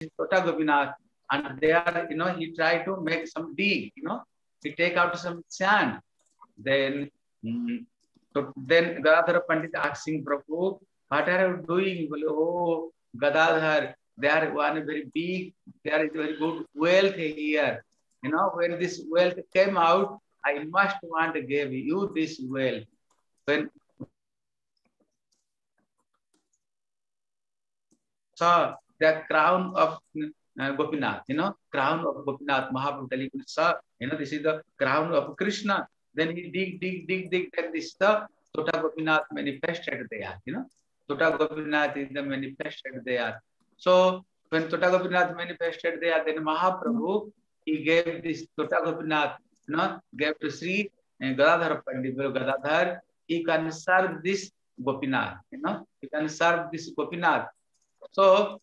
Tota Gopinath, and there, he tried to make some deed, he take out some sand. Then, then Gadadhar Pandit asking Prabhu, what are you doing? Oh, Gadadhar, there one very big, there is very good wealth here. When this wealth came out, I must want to give you this wealth. When saw the crown of Gopinath, crown of Gopinath, Mahaprabhu telling, sir, this is the crown of Krishna. Then he dig, and this is the Tota Gopinath manifested there, Tota Gopinath is the manifested there. So when Tota Gopinath manifested there, then Mahaprabhu, he gave this Tota Gopinath, gave to Sri Gadadhar Pandit, Gadadhar, he can serve this Gopinath, he can serve this Gopinath. So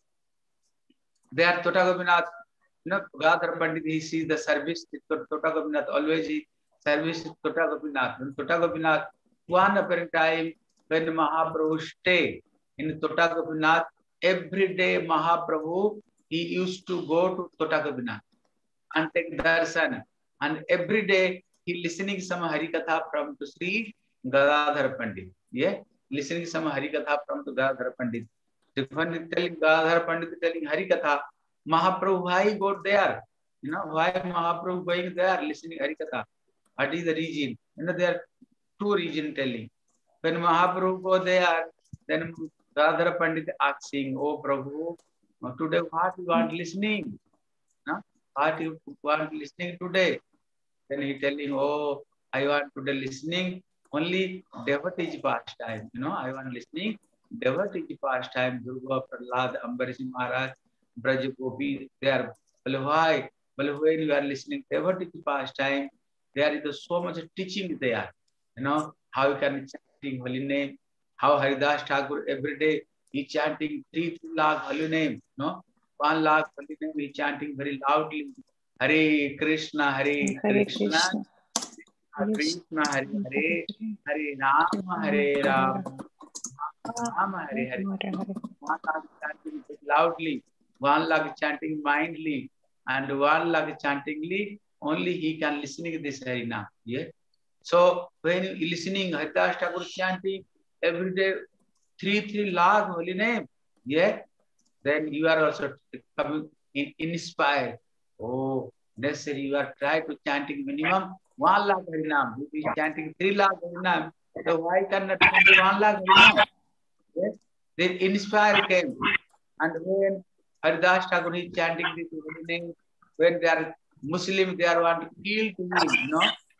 there Tota Gopinath, Gadadhar Pandit, he sees the service, Tota Gopinath, always he service Tota Gopinath. When Tota Gopinath, one apparent time when Mahaprabhu stay in Tota Gopinath, every day Mahaprabhu, he used to go to Tota Gopinath and take darshan. And every day he listening some Harikatha from to Sri Gadadhar Pandit. Yeah, listening some Harikatha from to Gadadhar Pandit. Telling Gadadhar Pandit telling Harikatha, Mahaprabhu, why go there? Why Mahaprabhu going there listening Harikatha? What is the reason? There are two reasons telling. When Mahaprabhu go there, then Gadadhar Pandit asking, oh Prabhu, today what you want listening? What you want listening today? Then he telling, oh, I want today listening only devotees pastime. I want listening devotees pastime. Durga, Prahlad, Ambarish Maharaj, Braj Gopi, they are. Well, why? Well, when you are listening devotees pastime, there is so much teaching there. How you can chanting holy name, how Haridas Thakur every day he chanting 3 lakh holy name, 1 lakh holy name he chanting very loudly. Hare Krishna, Hare Krishna, Krishna Hare Hare, Hare Rama, Hare Rama, Rama Hare Hare. 1 lakh chanting loudly, 1 lakh chanting mindly, and 1 lakh chantingly. Only he can listening this Harina. Yeah. So when you listening Haridas Thakur chanting every day 3 lakh holy name, yeah, then you are also coming inspired. Oh, necessary you are trying to chanting minimum 1 lakh Harinam. If you is chanting 3 lakh Harinam, so why cannot chanting 1 lakh Harinam? Yes, then inspire came. And when Haridas Thakur is chanting this holy name, when they are Muslim, they are want to kill to him,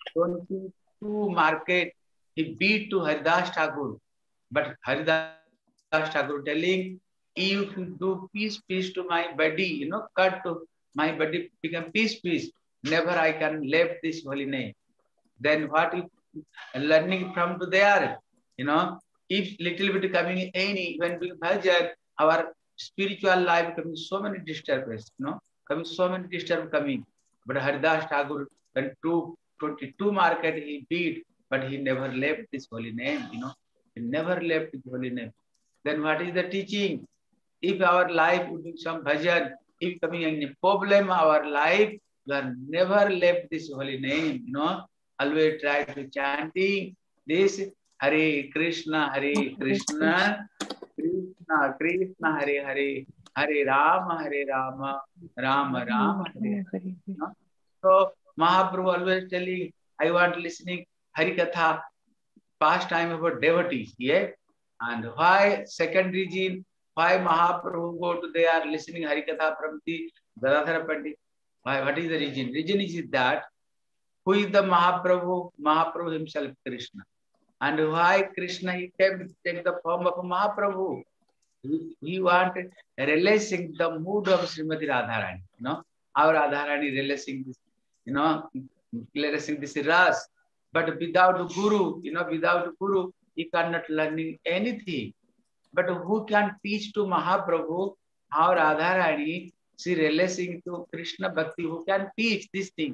22 market, he beat to Haridas Thakur. But Haridas Thakur telling, if you do peace to my body, cut to my body, become peace, never I can leave this holy name. Then what if learning from to there, if little bit coming any, when we bhajan, our spiritual life coming so many disturbances, coming so many disturbance coming. But Haridas Thakur, when 22 market he beat, but he never left this holy name, he never left this holy name. Then what is the teaching? If our life would be some bhajan, if coming any problem our life, we are never left this holy name, always try to chanting this Hare Krishna, Krishna Krishna, Hare Hare, Hare Rama, Rama Rama, Hare Hare. So Mahaprabhu always telling, I want listening Harikatha, pastime about devotees, yeah. And why second reason, why Mahaprabhu go to they are listening Harikatha from the Gadadhar Pandit? Why? What is the reason? Reason is that who is the Mahaprabhu? Mahaprabhu himself, Krishna. And why Krishna he came to take the form of Mahaprabhu? He wanted releasing the mood of Srimati Radharani. Our Radharani releasing this, releasing this ras. But without Guru, without Guru, he cannot learning anything. But who can teach to Mahaprabhu how Radharani, she releasing to Krishna Bhakti, who can teach this thing?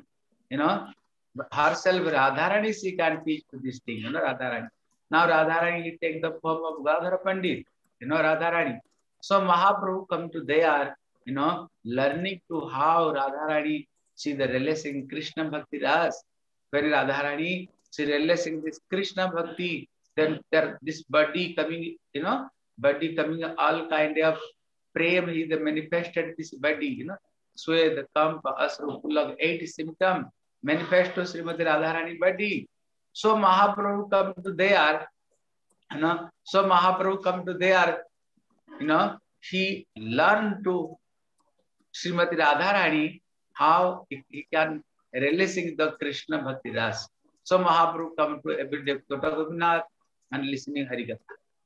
Herself Radharani, she can teach to this thing, Radharani. Now Radharani, he take the form of Gadadhar Pandit, Radharani. So Mahaprabhu come to there learning to how Radharani, she the relishing Krishna Bhakti Ras, when Radharani, she relishing this Krishna Bhakti, then there this body coming, body coming all kind of prem, he the manifested this body, Sway the Kamp, Asru, Pulag, 8 symptom, manifesto Srimati Radharani body. So Mahaprabhu come to there, so Mahaprabhu come to there, he learned to Srimati Radharani how he can releasing the Krishna Bhakti Ras. So Mahaprabhu come to every day to Gopinath and listening Harikatha.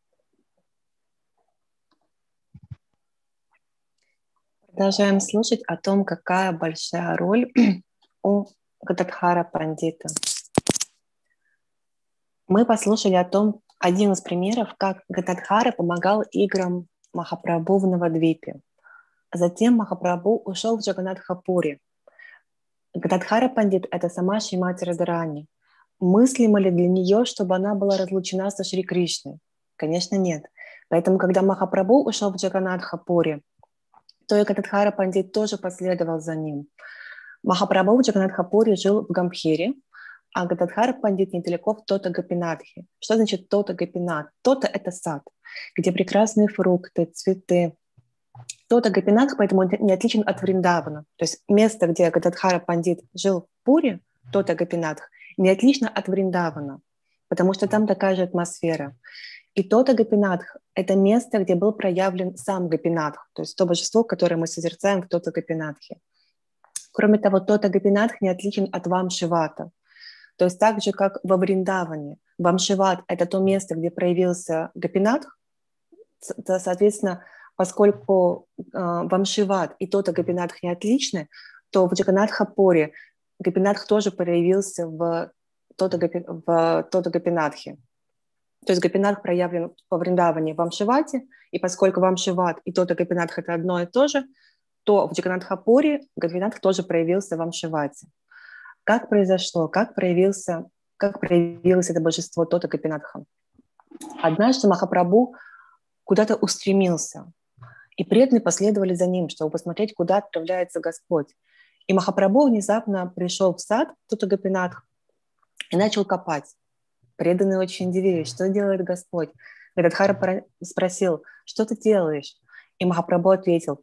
Продолжаем слушать о том, какая большая роль у Гададхара Пандита. Мы послушали о том, один из примеров, как Гададхара помогал играм Махапрабху в Навадвипе. Затем Махапрабху ушел в Джаганнатхапури. Гададхара Пандит — это сама Шримати Радхарани. Мыслимо ли для нее, чтобы она была разлучена со Шри Кришной? Конечно, нет. Поэтому, когда Махапрабху ушел в Джаганнатхапури, то и Гададхара Пандит тоже последовал за ним. Махапрабху в Джаганнатхапури жил в Гамбхире, а Гададхара Пандит недалеко в Тота-Гопинатхе. Что значит Тота-Гопинат? Тота — это сад, где прекрасные фрукты, цветы. Тота-Гопинатх поэтому не отличен от Вриндавана. То есть место, где Гададхара Пандит жил в Пуре, Тота-Гопинатх, не отлично от Вриндавана, потому что там такая же атмосфера. И Тота-Гопинатх — это место, где был проявлен сам Гопинатх, то есть то божество, которое мы созерцаем в Тота-Гопинатхе. Кроме того, Тота-Гопинатх не отличен от Вамшивата. То есть так же, как во Вриндаване, Вамшиват — это то место, где проявился Гопинатх, соответственно, поскольку Вамшиват и Тота-Гопинатх не отличны, то в Джаганнатхапуре Гопинатх тоже проявился в Тота-Гопинатхе. То есть Гопинатх проявлен во Вриндаване в Вамшивате, и поскольку Вамшиват и Тота-Гопинатх — это одно и то же, то в Джаганнатхапуре Гопинатх тоже проявился в Вамшивате. Как произошло? Как проявилось это божество Тота-Гопинатха? Однажды Махапрабху куда-то устремился, и преданные последовали за ним, чтобы посмотреть, куда отправляется Господь. И Махапрабху внезапно пришел в сад Тота-Гопинатх и начал копать. Преданные очень удивились, что делает Господь. Гададхара спросил: что ты делаешь? И Махапрабху ответил: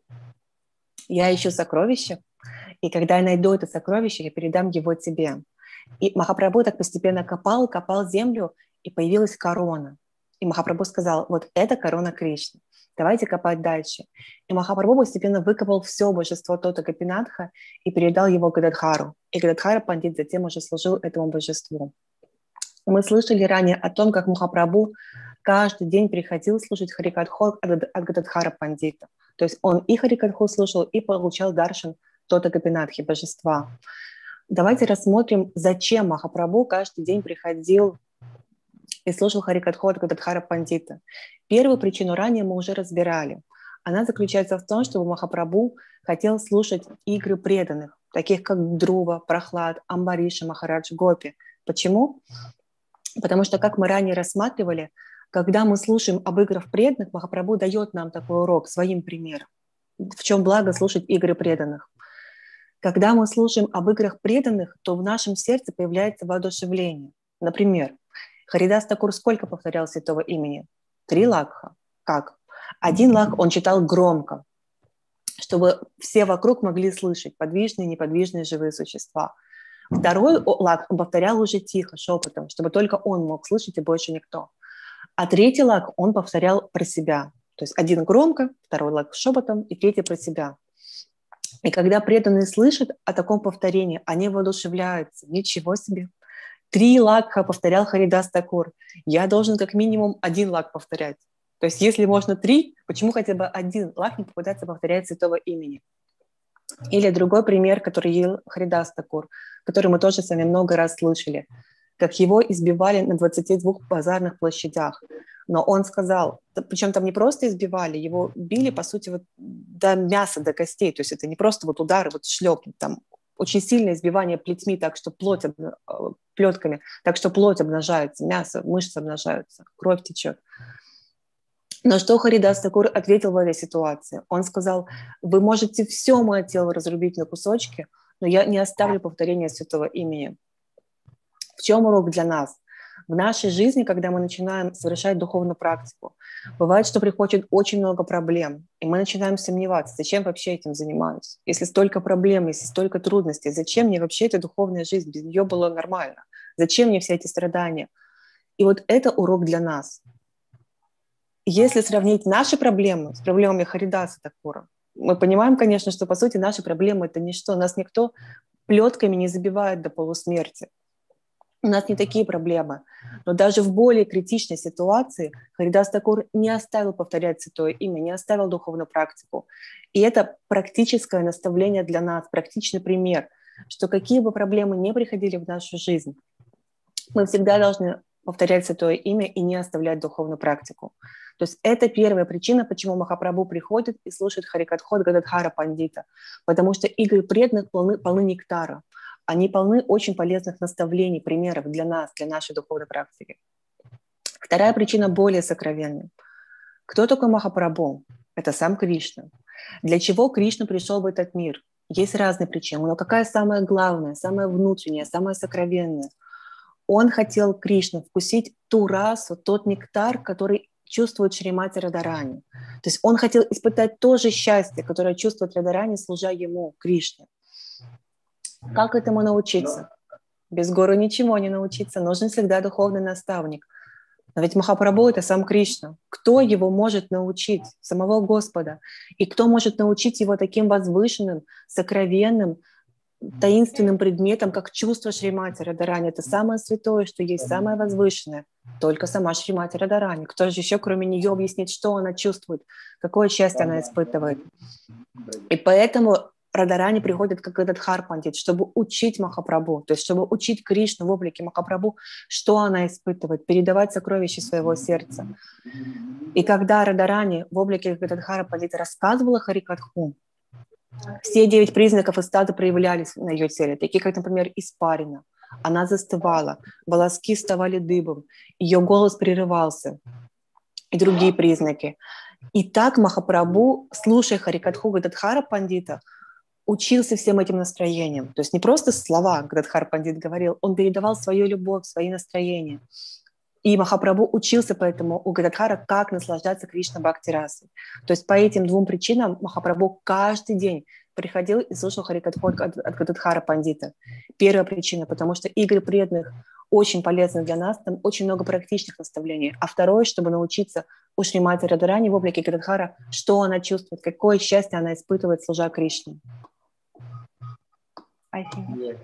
я ищу сокровище, и когда я найду это сокровище, я передам его тебе. И Махапрабху так постепенно копал землю, и появилась корона. И Махапрабху сказал: вот это корона Кришны, давайте копать дальше. И Махапрабху постепенно выкопал все божество Тота-Гопинатха и передал его Гададхару. И Гададхара Пандит затем уже служил этому божеству. Мы слышали ранее о том, как Махапрабху каждый день приходил слушать Харикатху от Гададхара Пандита. То есть он и Харикатху слушал, и получал даршан Тота-Гопинатхи, божества. Давайте рассмотрим, зачем Махапрабху каждый день приходил и слушал Харикатху от Гададхара Пандита. Первую причину ранее мы уже разбирали. Она заключается в том, что Махапрабху хотел слушать игры преданных, таких как Друва, Прахлад, Амбариша, Махарадж, Гопи. Почему? Потому что, как мы ранее рассматривали, когда мы слушаем об играх преданных, Махапрабху дает нам такой урок своим примером. В чем благо слушать игры преданных? Когда мы слушаем об играх преданных, то в нашем сердце появляется воодушевление. Например, Харидас Такур сколько повторял святого имени? 3 лакха. Как? 1 лакх он читал громко, чтобы все вокруг могли слышать, подвижные, неподвижные живые существа. 2 лакх он повторял уже тихо, шепотом, чтобы только он мог слышать и больше никто. А 3 лакх он повторял про себя. То есть 1 громко, 2 лакх шепотом и 3 про себя. И когда преданные слышат о таком повторении, они воодушевляются. Ничего себе! 3 лакха повторял Харидас Такур. Я должен как минимум 1 лакх повторять. То есть если можно 3, почему хотя бы 1 лакх не попытаться повторять святого имени? Или другой пример, который ел Харидас Такур, который мы тоже с вами много раз слышали, как его избивали на 22 базарных площадях. Но он сказал, причем там не просто избивали, его били, по сути, вот до мяса, до костей. То есть это не просто вот удары, вот шлепнуть, там очень сильное избивание плетьми, так что плетками, так что плоть обнажается, мясо, мышцы обнажаются, кровь течет. Но что Харидас Такур ответил в этой ситуации? Он сказал: вы можете все мое тело разрубить на кусочки, но я не оставлю повторения святого имени. В чем урок для нас? В нашей жизни, когда мы начинаем совершать духовную практику, бывает, что приходит очень много проблем, и мы начинаем сомневаться, зачем вообще этим занимаюсь? Если столько проблем, если столько трудностей, зачем мне вообще эта духовная жизнь? Без нее было нормально. Зачем мне все эти страдания? И вот это урок для нас. Если сравнить наши проблемы с проблемами Харидаса Такура, мы понимаем, конечно, что, по сути, наши проблемы – это ничто. Нас никто плетками не забивает до полусмерти. У нас не такие проблемы. Но даже в более критичной ситуации Харидас Такур не оставил повторять святое имя, не оставил духовную практику. И это практическое наставление для нас, практичный пример, что какие бы проблемы ни приходили в нашу жизнь, мы всегда должны повторять святое имя и не оставлять духовную практику. То есть это первая причина, почему Махапрабху приходит и слушает Харикатхот Гададхара Пандита, потому что игры преданных полны нектара. Они полны очень полезных наставлений, примеров для нас, для нашей духовной практики. Вторая причина более сокровенная. Кто такой Махапрабху? Это сам Кришна. Для чего Кришна пришел в этот мир? Есть разные причины, но какая самая главная, самая внутренняя, самая сокровенная? Он хотел, Кришна, вкусить ту расу, тот нектар, который чувствует Шримати Радарани. То есть он хотел испытать то же счастье, которое чувствует Радарани, служа ему, Кришне. Как этому научиться? Без гуру ничего не научиться. Нужен всегда духовный наставник. Но ведь Махапрабху – это сам Кришна. Кто его может научить? Самого Господа. И кто может научить его таким возвышенным, сокровенным, таинственным предметом, как чувство Шримати Радарани? Это самое святое, что есть, самое возвышенное. Только сама Шримати Радарани. Кто же еще, кроме нее, объяснит, что она чувствует, какое счастье она испытывает? И поэтому Радарани приходит как Гададхар Пандит, чтобы учить Махапрабху, то есть чтобы учить Кришну в облике Махапрабху, что она испытывает, передавать сокровища своего сердца. И когда Радарани в облике Гададхара Пандита рассказывала Харикатху, все 9 признаков экстаза проявлялись на ее теле, такие как, например, испарина. Она застывала, волоски вставали дыбом, ее голос прерывался и другие признаки. И так Махапрабху, слушая Харикатху Гададхара Пандита, учился всем этим настроениям. То есть не просто слова Гададхар Пандит говорил, он передавал свою любовь, свои настроения. И Махапрабху учился поэтому у Гададхара, как наслаждаться Кришна Бхакти расой. То есть по этим 2 причинам Махапрабху каждый день приходил и слушал Харикатхот от Гададхара Пандита. Первая причина, потому что игры преданных очень полезны для нас, там очень много практичных наставлений. А второе, чтобы научиться у Шримати Радарани в облике Гададхара, что она чувствует, какое счастье она испытывает, служа Кришне. Yes.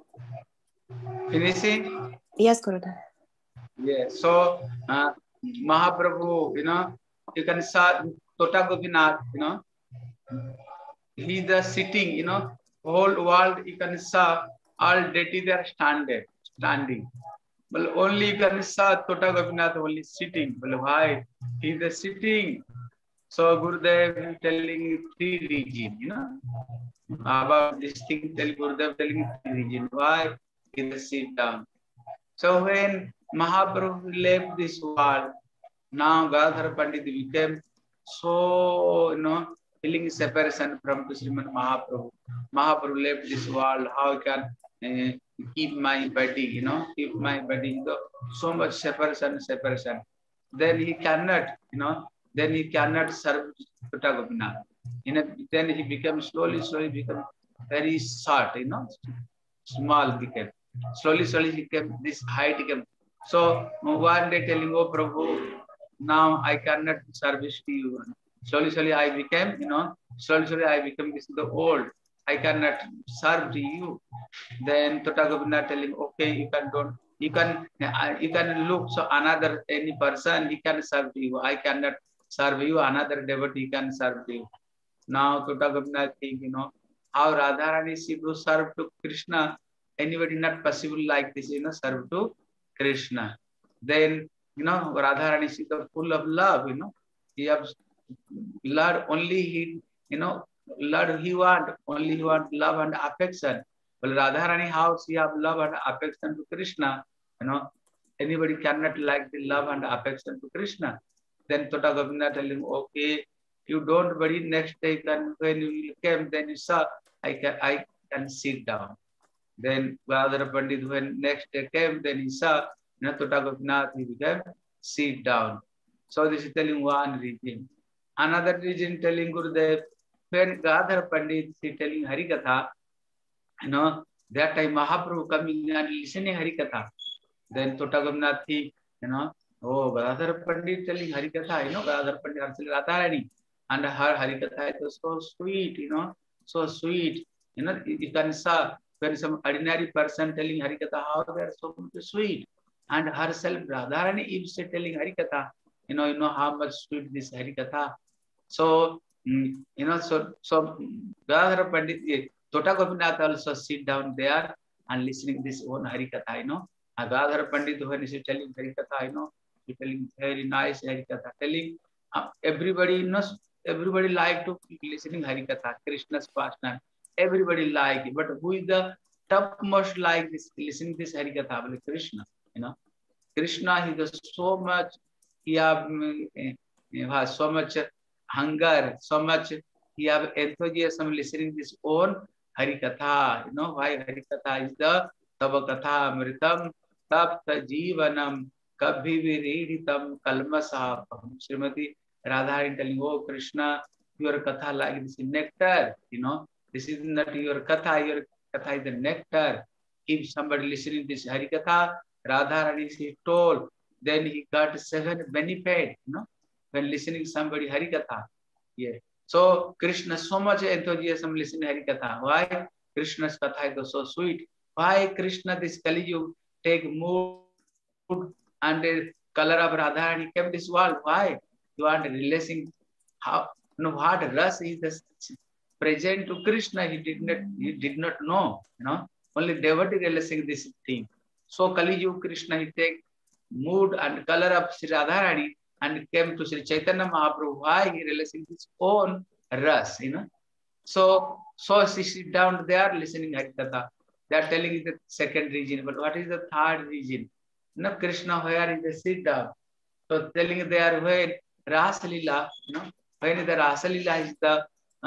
Finishing? Yes, Gurudev. Yes. So Mahaprabhu, you can say Tota Gopinath, he the sitting, whole world you can say all deity they are standing. But only you can say Tota Gopinath only sitting. But why? He the sitting. So Gurudev is telling 3 reasons, about this thing. Gurudev telling 3 reasons. Why he the sit down? So when Mahaprabhu left this world, now Gadadhar Pandit became so, feeling separation from Srimad Mahaprabhu. Mahaprabhu left this world, how I can keep my body, keep my body, so much separation. Then he cannot, then he cannot serve Tota Gopinath. Then he became slowly become very short, small became. Slowly he came, this height came. So one day telling, oh Prabhu, now I cannot service to you. Slowly I became, slowly I became this the old. I cannot serve to you. Then Tota Gopinath telling, okay, you can look so another any person he can serve to you. I cannot serve you, another devotee can serve to you. Now Tota Gopinath think, how Radharani she do serve to Krishna. Anybody not possible like this, serve to Krishna. Then, Radharani she is full of love, he has Lord only he, Lord he want love and affection. Well, Radharani how she have love and affection to Krishna, anybody cannot like the love and affection to Krishna. Then Tota Gopinath telling, okay, you don't worry, next day when you came, then you saw, I can sit down. Then Gadadhar Pandit, when next day came, then he saw, Tota Gopinath, he became sit down. So this is telling one reason. Another reason telling Gurudev, when Gadadhar Pandit is telling Harikatha, that time Mahaprabhu coming and listening Harikatha. Then Tota Gopinath, oh, Gadadhar Pandit telling Harikatha, Gadadhar Pandit Harsali Radharani, and her Harikatha is so sweet, so sweet. You can saw when some ordinary person telling Harikatha, how they are so sweet. And herself, Radharani, if she telling Harikatha, you know how much sweet this Harikatha. So, so Gadadhar Pandit, Tota Gopinath also sit down there and listening this own Harikatha, Gadadhar Pandit, when he is telling Harikatha, he telling very nice Harikatha, telling everybody, everybody like to listening Harikatha, Krishna's pastime. Everybody like it, but who is the topmost like this listening this Harikatha? Well, Krishna, Krishna, he does so much, he has so much hunger, so much he have enthusiasm listening this own Harikatha. Why Harikatha is the Tavakatha Amritam Tapta Jivanam Kabhi Viridhitam Kalmasapam. Srimati Radha telling, oh Krishna, your Katha like this nectar, this is not your Katha is the nectar. If somebody listening this Harikatha, Radharani is told, then he got 7 benefit, when listening somebody Harikatha. Yeah. So Krishna, so much enthusiasm listening Harikatha. Why? Krishna's Katha is so sweet. Why Krishna, this Kali Yuga, take mood and the color of Radharani kept this world? Why? You are releasing how, what rasa is the present to Krishna, he did not know, only devotee releasing this thing. So Kali Yuga Krishna, he take mood and color of Sri Radharani and came to Sri Chaitanya Mahaprabhu. Why he releasing his own ras, So she sit down there listening Harikatha. They are telling you the second reason, but what is the third reason? Krishna, where is the sit down? So telling there when Ras Lila, when the Ras Lila is the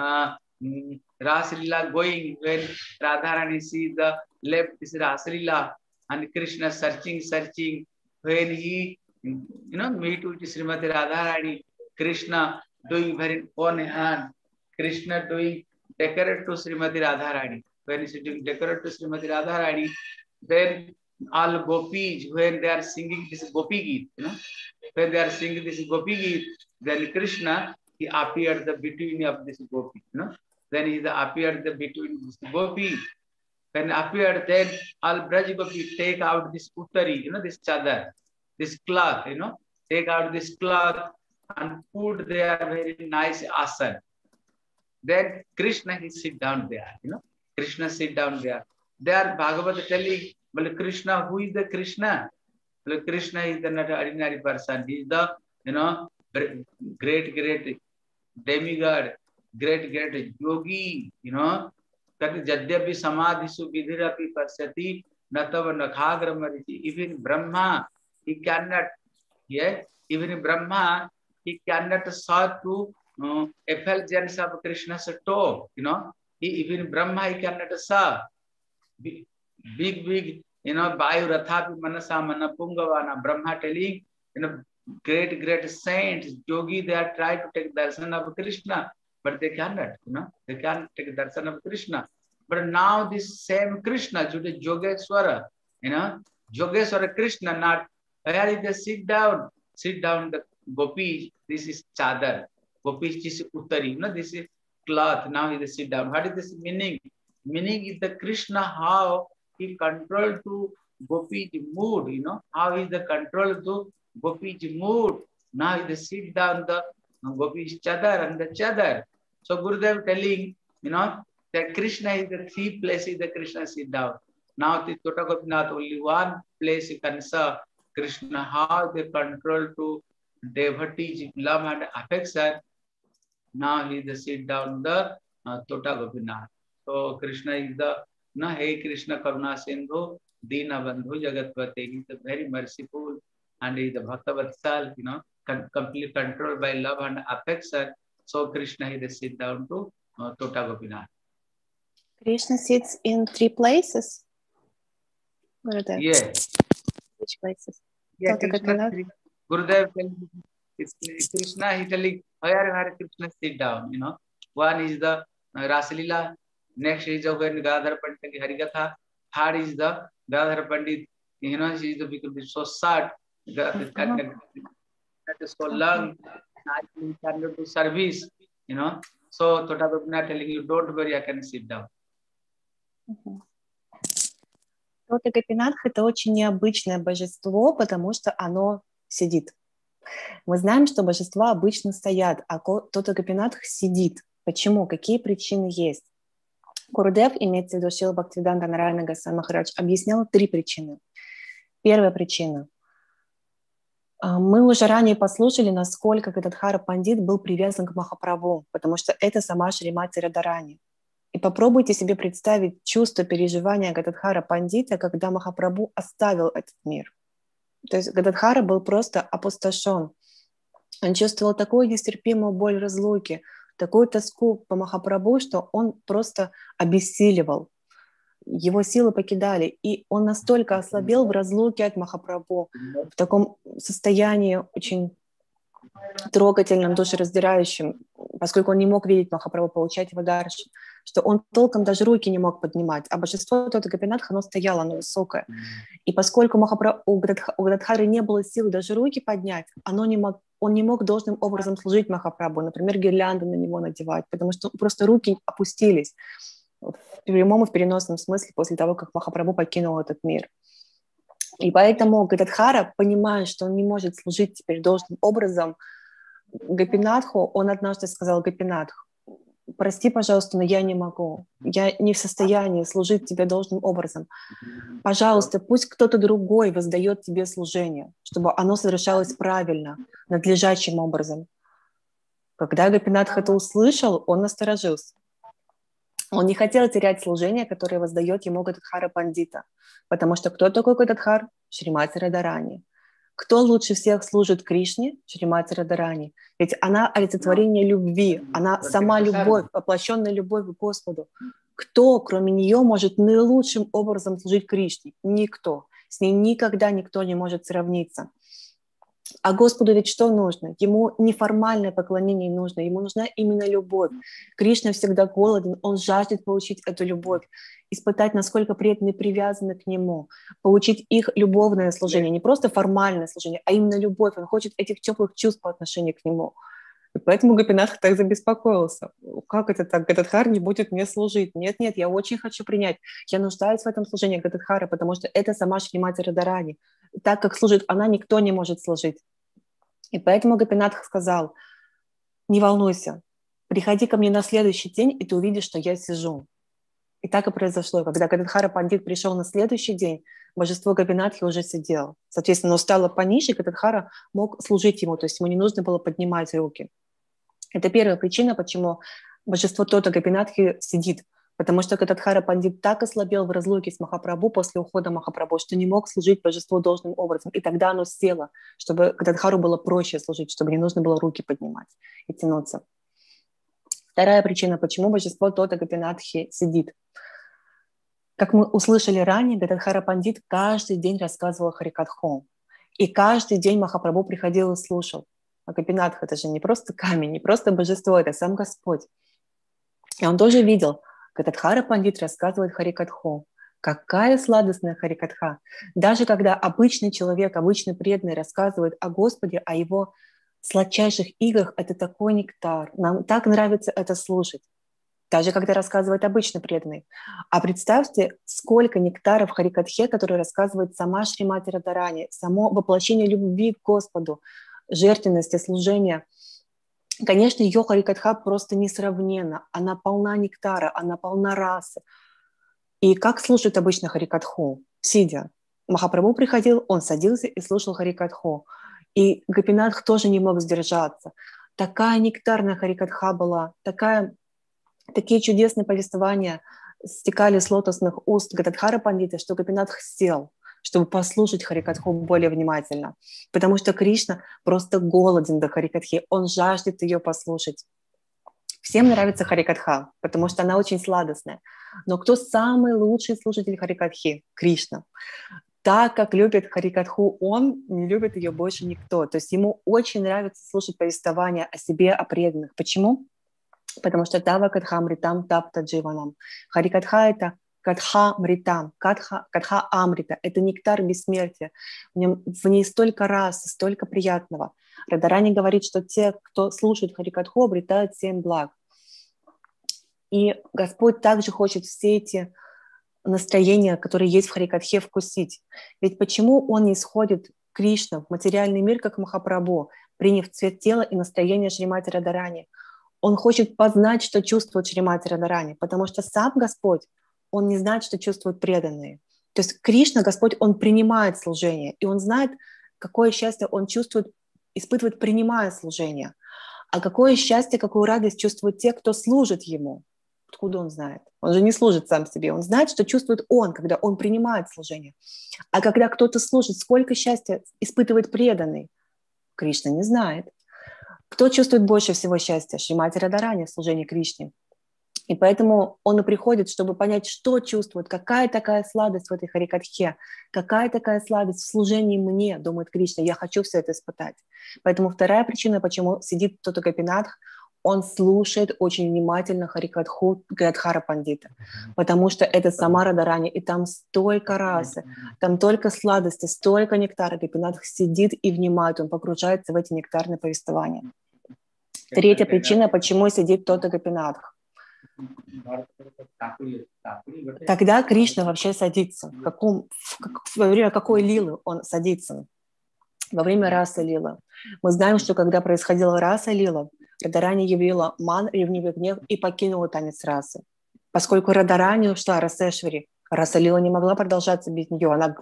Ras Lila going, when Radharani sees the left is Ras Lila and Krishna searching, when he, meet with Srimati Radharani, Krishna doing very own hand, Krishna doing decorate to Srimati Radharani. When he is doing decorate to Srimati Radharani, then all gopis, when they are singing this Gopi Geet, when they are singing this Gopi Geet, then Krishna, he appeared the between of this Gopi, then he appeared the between this Gopi. When appeared, then all Braj Gopi take out this uttari, this chadar, this cloth, take out this cloth and put their very nice asan. Then Krishna, he sit down there, Krishna sit down there. There Bhagavad telling, well, Krishna, who is the Krishna? Well, Krishna is the not ordinary person. He is the, great demigod, great yogi, that Jadyapi Samadhisu Vidhirapi Pasyati Natava Nakhagra Marichi. Even Brahma, he cannot, even Brahma, he cannot saw to effulgence of Krishna's toe, even Brahma, he cannot saw. Big, Vayu Rathapi Manasa Mana Pungavana, Brahma telling, great saints, yogi, they are trying to take darshan of Krishna, but they cannot, they can't take darshan of Krishna. But now this same Krishna, Yogeshwara, Yogeshwara Krishna, not where is they sit down the Gopi, this is chadar, Gopi this is uttari, this is cloth, now he sit down. What is this meaning? Meaning is the Krishna, how he control to Gopi's mood, how is the control to Gopi's mood. Now he sit down the Gopi's chadar and the chadar. So Gurudev telling, that Krishna is the 3 places that Krishna sit down. Now the Tota Gopinath, only one place you can serve Krishna, how they control to devotees, love and affection. Now he the sit down the Tota Gopinath. So Krishna is the, hey Krishna Karuna Sindhu, Dina Bandhu Jagatpate, he is the very merciful and he is the Bhakta Vatsal, completely controlled by love and affection. So Krishna he sit down to Tota Gopinath. Krishna sits in 3 places. Gurudev. Yeah. Which places? Yeah, Tota Krishna, Gopinath. Gurudev telling Krishna, he telling where Krishna sit down, you know. One is the Rasalila, next is the when Gadadhar Pandit Harikatha, third is the Gadadhar Pandit, you know, she is the because it's so sad, that is so long, he cannot do service, you know. So Tota Gopinath telling you, don't worry, I can sit down. Tota Гопинатх — это очень необычное божество, потому что оно сидит. Мы знаем, что божества обычно стоят, а Tota Гопинатх сидит. Почему? Какие причины есть? Гурудев, имеется в виду Шрила Бхактивиданта Нараяна Госвами Махарадж, объяснял 3 причины. Первая причина. Мы уже ранее послушали, насколько Гададхара Пандит был привязан к Махапрабху, потому что это сама Шримати Радарани. И попробуйте себе представить чувство переживания Гададхара Пандита, когда Махапрабху оставил этот мир. То есть Гададхара был просто опустошен. Он чувствовал такую нестерпимую боль разлуки, такую тоску по Махапрабху, что он просто обессиливал. Его силы покидали, и он настолько ослабел в разлуке от Махапрабху, в таком состоянии очень трогательном, душераздирающем, поскольку он не мог видеть Махапрабху, получать его дарши, что он толком даже руки не мог поднимать, а божество Tota Гопинатха, оно стояло, оно высокое. И поскольку у Гададхары не было сил даже руки поднять, он не мог должным образом служить Махапрабху, например, гирлянду на него надевать, потому что просто руки опустились в прямом и в переносном смысле после того, как Махапрабху покинул этот мир. И поэтому Гададхара, понимая, что он не может служить теперь должным образом Гопинатху, он однажды сказал: Гопинатх, прости, пожалуйста, но я не могу. Я не в состоянии служить тебе должным образом. Пожалуйста, пусть кто-то другой воздает тебе служение, чтобы оно совершалось правильно, надлежащим образом. Когда Гопинатх это услышал, он насторожился. Он не хотел терять служение, которое воздает ему Гададхара Пандита. Потому что кто такой Гададхар? Шримати Радарани. Кто лучше всех служит Кришне? Шримати Радарани. Ведь она олицетворение любви. Она сама любовь, воплощенная любовь к Господу. Кто, кроме нее, может наилучшим образом служить Кришне? Никто. С ней никогда никто не может сравниться. А Господу ведь что нужно? Ему неформальное поклонение нужно, ему нужна именно любовь. Кришна всегда голоден, он жаждет получить эту любовь, испытать, насколько преданные привязаны к нему, получить их любовное служение, не просто формальное служение, а именно любовь. Он хочет этих теплых чувств по отношению к нему. И поэтому Гопинатх так забеспокоился. Как это так? Гададхар не будет мне служить. Нет, я очень хочу принять. Я нуждаюсь в этом служении Гададхара, потому что это сама Шримати Радарани. Так как служит она, никто не может служить. И поэтому Гопинатх сказал: не волнуйся, приходи ко мне на следующий день, и ты увидишь, что я сижу. И так и произошло. Когда Гададхара Пандит пришел на следующий день, божество Гопинатхи уже сидело. Соответственно, оно стало пониже, и Гададхара мог служить ему, то есть ему не нужно было поднимать руки. Это первая причина, почему божество Tota Гопинатхи сидит. Потому что Гададхара Пандит так ослабел в разлуке с Махапрабху после ухода Махапрабху, что не мог служить божеству должным образом. И тогда оно село, чтобы Гададхару было проще служить, чтобы не нужно было руки поднимать и тянуться. Вторая причина, почему божество Tota Гопинатхи сидит. Как мы услышали ранее, Гададхара Пандит каждый день рассказывал Харикатху. И каждый день Махапрабху приходил и слушал. А Гопинатх — это же не просто камень, не просто божество, это сам Господь. И он тоже видел, Гададхара Пандит рассказывает Харикатху. Какая сладостная Харикатха! Даже когда обычный человек, обычный преданный рассказывает о Господе, о его сладчайших играх, это такой нектар. Нам так нравится это слушать. Даже когда рассказывает обычный преданный. А представьте, сколько нектаров в Харикатхе, которые рассказывает сама Шримати Радарани, само воплощение любви к Господу, жертвенности, служения. Конечно, ее Харикатха просто несравненна. Она полна нектара, она полна расы. И как слушает обычно Харикатху? Сидя. Махапрабху приходил, он садился и слушал Харикатху. И Гопинатх тоже не мог сдержаться. Такая нектарная Харикатха была, такие чудесные повествования стекали с лотосных уст Гададхара Пандита, что Гопинатх сел. чтобы послушать Харикатху более внимательно. Потому что Кришна просто голоден до Харикатхи, он жаждет ее послушать. Всем нравится Харикатха, потому что она очень сладостная. Но кто самый лучший слушатель Харикатхи? Кришна. Так как любит Харикатху он, не любит ее больше никто. То есть ему очень нравится слушать повествования о себе, о преданных. Почему? Потому что Тава Катхамритам Тапта Дживанам. Харикатха – это Катха Мритам, Катха Амрита. Это нектар бессмертия. В ней столько рас, столько приятного. Радарани говорит, что те, кто слушает Харикатху, обретают 7 благ. И Господь также хочет все эти настроения, которые есть в Харикатхе, вкусить. Ведь почему он не исходит, Кришна, в материальный мир, как Махапрабху, приняв цвет тела и настроение Шримати Радарани? Он хочет познать, что чувствует Шримати Радарани, потому что сам Господь, он не знает, что чувствуют преданные. То есть Кришна, Господь, он принимает служение, и он знает, какое счастье он чувствует, испытывает, принимая служение. А какое счастье, какую радость чувствуют те, кто служит ему. Откуда он знает? Он же не служит сам себе. Он знает, что чувствует он, когда он принимает служение. А когда кто-то служит, сколько счастья испытывает преданный? Кришна не знает. Кто чувствует больше всего счастья? Шримати Радарани в служении Кришне. И поэтому он и приходит, чтобы понять, что чувствует, какая такая сладость в этой Харикатхе, какая такая сладость в служении мне, думает Кришна, я хочу все это испытать. Поэтому вторая причина, почему сидит тот Гопинатх, он слушает очень внимательно Харикатху Гададхара Пандита, потому что это сама Радарани, и там столько расы, там только сладости, столько нектара. Гопинатх сидит и внимает, он погружается в эти нектарные повествования. Третья причина, почему сидит тот Гопинатх. Когда Кришна вообще садится? Во время какой лилы он садится? Во время раса лила. Мы знаем, что когда происходила раса лила, Радарани явила ман, ревнивый гнев, и покинула танец расы. Поскольку Радарани ушла, Расешвари, раса лила не могла продолжаться без нее. Она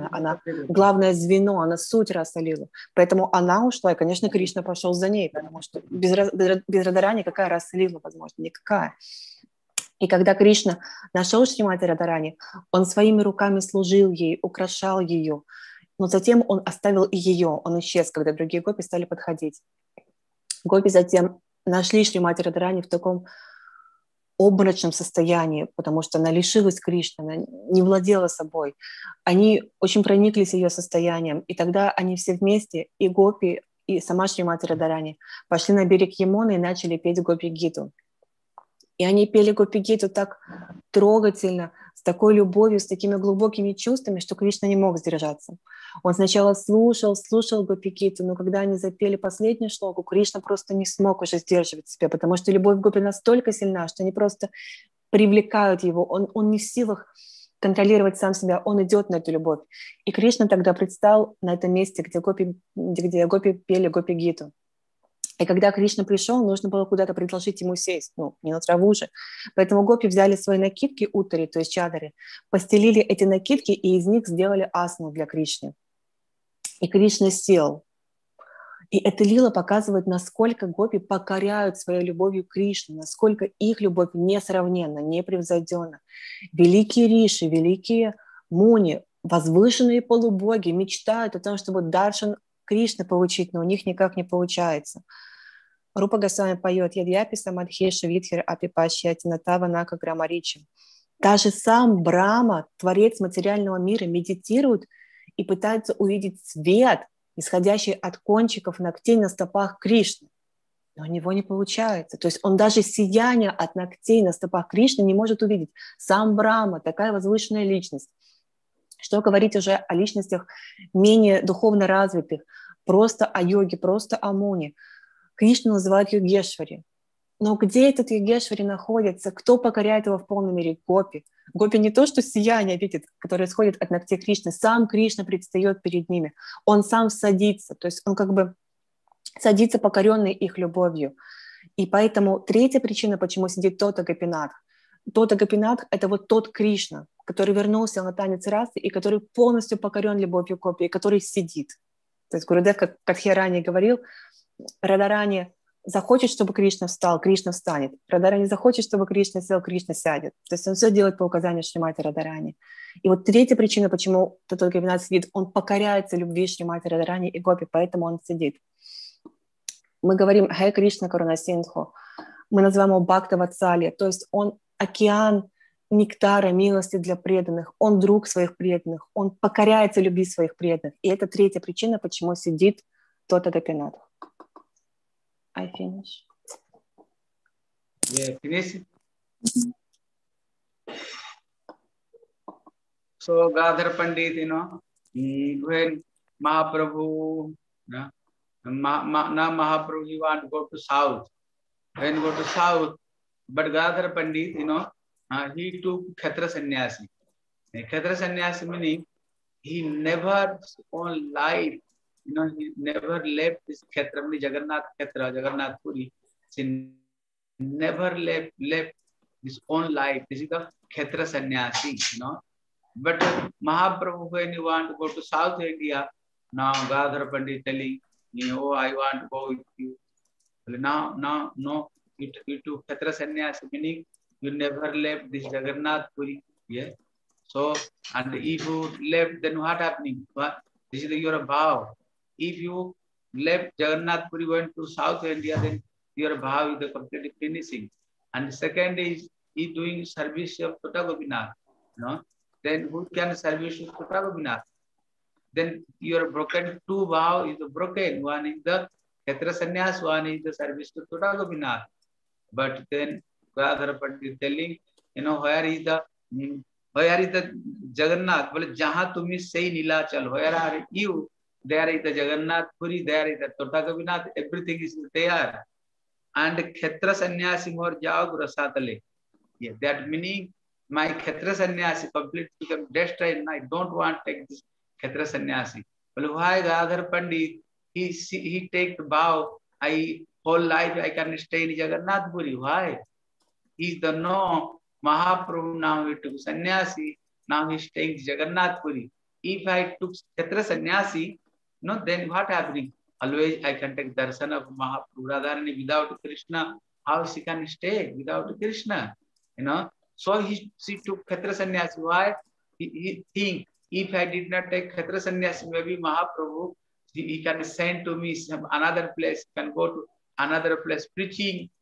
главное звено, она суть раса лила. Поэтому она ушла, и, конечно, Кришна пошел за ней, потому что без Радарани какая раса лила возможно? Никакая. И когда Кришна нашел Шримати Радарани, он своими руками служил ей, украшал ее, но затем он оставил и ее, он исчез, когда другие гопи стали подходить. Гопи затем нашли Шримати Радарани в таком обморочном состоянии, потому что она лишилась Кришны, она не владела собой. Они очень прониклись ее состоянием, и тогда они все вместе, и гопи, и сама Шримати Радарани, пошли на берег Ямуны и начали петь Гопи-гиту. И они пели Гопи-гиту так трогательно, с такой любовью, с такими глубокими чувствами, что Кришна не мог сдержаться. Он сначала слушал Гопи-гиту, но когда они запели последнюю шлоку, Кришна просто не смог уже сдерживать себя, потому что любовь Гопи настолько сильна, что они просто привлекают его. Он не в силах контролировать сам себя, он идет на эту любовь. И Кришна тогда предстал на этом месте, где гопи пели Гопи-гиту. И когда Кришна пришел, нужно было куда-то предложить ему сесть, не на траву же. Поэтому гопи взяли свои накидки, утари, то есть чадари, постелили эти накидки и из них сделали асану для Кришны. И Кришна сел. И эта лила показывает, насколько гопи покоряют своей любовью Кришну, насколько их любовь несравненна, непревзойденна. Великие риши, великие муни, возвышенные полубоги мечтают о том, чтобы даршан Кришны получить, но у них никак не получается. Рупа Госвами поет «Ядьяпи самадхеша витхир апипашьяти натава нака грамаричи». Даже сам Брахма, творец материального мира, медитирует и пытается увидеть свет, исходящий от кончиков ногтей на стопах Кришны. Но у него не получается. То есть он даже сияние от ногтей на стопах Кришны не может увидеть. Сам Брахма, такая возвышенная личность. Что говорить уже о личностях менее духовно развитых, просто о йоге, просто о муне. Кришну называют йогешвари. Но где этот йогешвари находится? Кто покоряет его в полной мере? Гопи. Гопи не то, что сияние видит, которое исходит от ногтей Кришны. Сам Кришна предстает перед ними. Он сам садится. То есть он как бы садится, покоренный их любовью. И поэтому третья причина, почему сидит Тота Гопинатх. Тота Гопинатх – это вот тот Кришна, который вернулся на танец расы и который полностью покорен любовью гопи, и который сидит. То есть Гурудев, как я ранее говорил, Радарани захочет, чтобы Кришна встал, Кришна встанет. Радарани захочет, чтобы Кришна сел, Кришна сядет. То есть он все делает по указанию Шримати Радарани. И вот третья причина, почему тот Гопинат сидит, он покоряется любви Шримати Радарани и Гопи, поэтому он сидит. Мы говорим «Хэ Кришна Каруна Синдху», мы называем его Бхакта Ватсалия, то есть он океан нектара, милости для преданных, он друг своих преданных, он покоряется любви своих преданных. И это третья причина, почему сидит тот Гопинат. I finish. Yeah, finish. So Gadadhar Pandit, when Mahaprabhu, Mahaprabhu, he want to go to south. When go to south, but Gadadhar Pandit, he took Khetra Sannyasi. Khetra Sannyasi meaning he never on life, he never left this Khetra, Jagannath Khetra, Jagannath Puri. He never left his own life. This is the Khetra Sannyasi, But Mahaprabhu, when you want to go to South India, now Gadadhar Pandit telling, oh, I want to go with you. Now, no, you took Khetra Sannyasi, meaning you never left this Jagannath Puri. Yeah. So, and if you left, then what happening? This is your vow. If you left Jagannath Puri, went to South India, then your vow is completely finishing. And second is doing service of Tota Gopinath. Then who can service to Tota Gopinath? Then your broken two vow is broken. One is the Khetra Sannyas, one is the service to Tota Gopinath. But then Gadadhar Pandit telling, where is the Jagannath? Well, Jahan tumi say Nilachal, where are you? There is the Jagannath Puri, there is the Tota Gopinath, everything is there. And Khetra Sannyasi more jao Rasatale. Yeah, that meaning my Khetra Sannyasi completely become destroyed and I don't want to take this Khetra Sannyasi. Well, why Gadadhar Pandit? He take the vow, whole life I can stay in Jagannath Puri. Why? He's the Mahaprabhu now he took sannyasi, now he's staying in Jagannath Puri. If I took Khetra sannyasi, then what happening? Always I can take darshan of Mahaprabhu. Radharani without Krishna, how she can stay without Krishna? So she took Khetra sannyasi. Why? He think if I did not take Khetra sannyasi, maybe Mahaprabhu, he can send to me some another place, can go to another place preaching,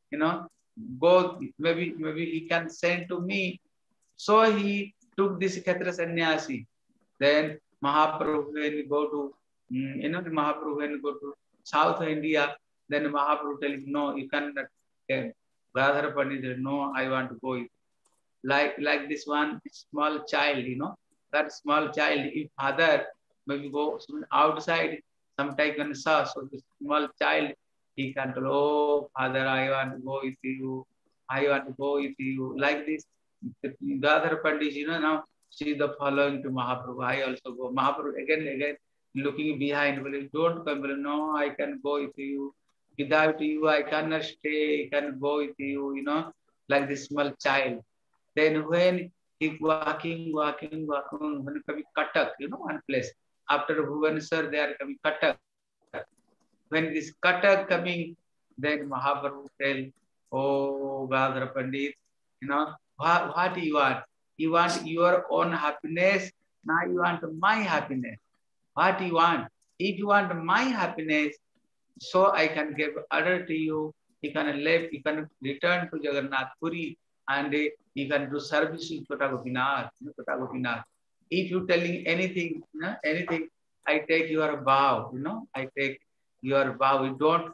go, maybe he can send to me. So he took this Khetra sannyasi. Then Mahaprabhu when you go to, Mahaprabhu when you go to South India, then Mahaprabhu telling, no, you cannot. Gadadhar Pandit said, no, I want to go. Like this one small child, that small child, if father maybe go outside, sometimes can saw, so the small child, he can tell, oh, father, I want to go with you. I want to go with you. Like this, Gadadhar Pandit, now she is the following to Mahaprabhu. I also go. Mahaprabhu again, looking behind, don't come. No, I can go with you. Without you, I cannot stay. I can go with you, like this small child. Then when he walking, when coming Katak, one place. After Bhubaneswar, they are coming Katak. When this Katak coming, then Mahaprabhu tell, oh, Gadadhar Pandit, what do you want? You want your own happiness, now you want my happiness. What do you want? If you want my happiness, so I can give order to you, you can live, you can return to Jagannath Puri, and you can do service in Tota Gopinath. If you telling anything, I take your vow, I take your vow. You don't,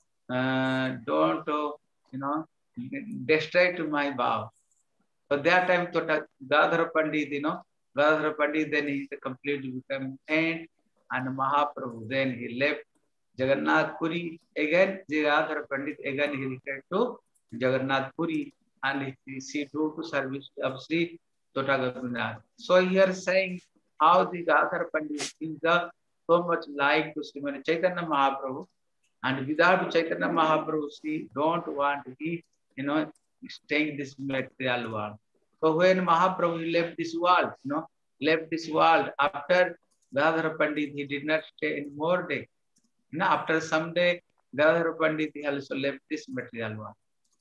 destroy to my vow. So that time, Gadadhar Pandit, Gadadhar Pandit, then he completely become saint, and Mahaprabhu, then he left Jagannath Puri. Again, Gadadhar Pandit, again he returned to Jagannath Puri, and he do to service of Sri Tota Gopinath. So here saying how the Gadadhar Pandit is so much like to Srimati Chaitanya Mahaprabhu, and without Chaitanya Mahaprabhu, she don't want to be, staying this material world. So when Mahaprabhu left this world, after Gadadhar Pandit, he did not stay any more day. After some day, Gadadhar Pandit also left this material world.